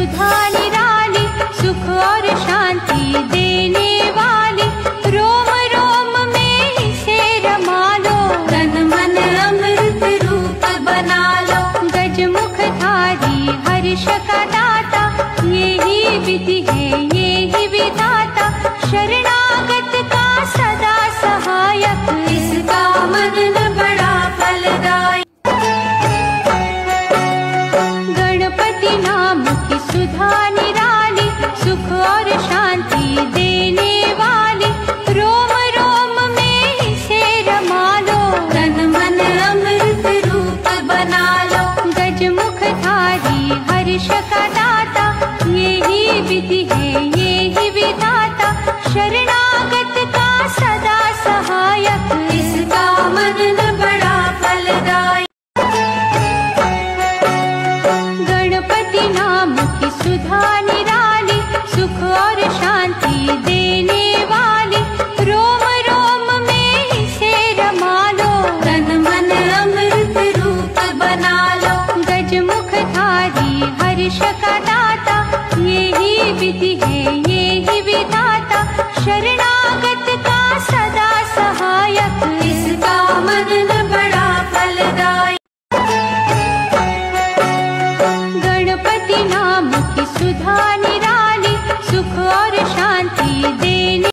सुधा निराली, सुख और शांति देने वाली, रोम रोम में इसे रमा लो, तन मन अमृत रूप बना लो। गजमुख धारी हर्ष का दाता, यही विधि है यही विधाता, शरणागत का सदा सहायक, इसका मनन बड़ा फलदायक। गणपति नाम की सुधा निराली, सुख और शांति देने वाली, रोम रोम में इसे रमा लो, तन मन अमृत रूप बना लो। गजमुख धारी हर्ष का दाता, यही विधि है यही विधाता, शरणागत का सदा सहायक, इसका मनन बड़ा फलदायक। गणपति नाम की सुधा निराली, सुख और शांति देने वाली, रोम रोम में इसे रमा लो, तन मन अमृत रूप बना लो। गजमुख धारी हर्ष का दाता, यही विधि है यही विधाता, शरणागत का सदा सहायक, इसका मनन बड़ा फलदायक। गणपति नाम की सुधा निराली, सुख और